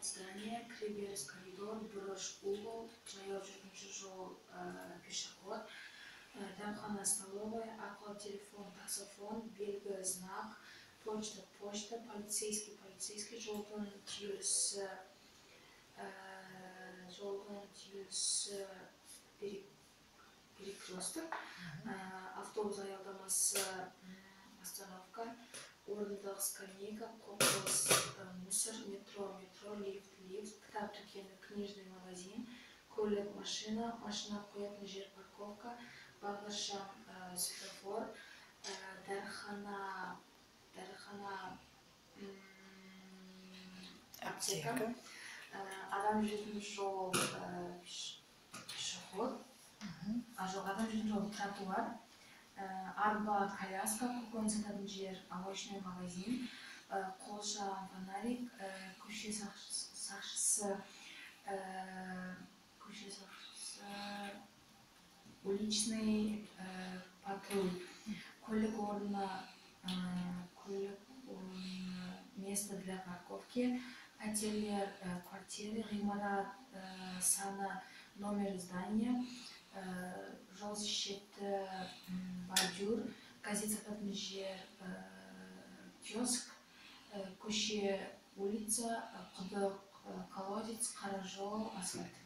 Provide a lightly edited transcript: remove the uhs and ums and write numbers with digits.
здание, кіреберіс коридор, бұрыш угол, жаяу жүргінші жол, пешеход, дәмхана, столовая, ақылы телефон, таксофон, белгі, знак, почта, полицейский, жолдың түйілісі, перекресток, автобус аялдамасы, остановка, орындық скамейка, қоқыс, мусор, метро, лифт, кітап дүкені, книжный магазин, көлік, машина қоятын жер, парковка, бағдаршам, светофор, дәріхана, аптека, адам жүретін жол, пешеход, адам жүретін жол, тротуар, арба, коляска, көкөніс сататын жер, овощной магазин, қолша, фонарик, көше сақшысы, уличный патруль, көлік орны, место для парковки, пәтерлер, квартиры, ғимарат, саны, номер здания, жол шеті, бордюр, газет сататын жер, киоск, көше, улица, құдық, колодец, қара жол, асфальт.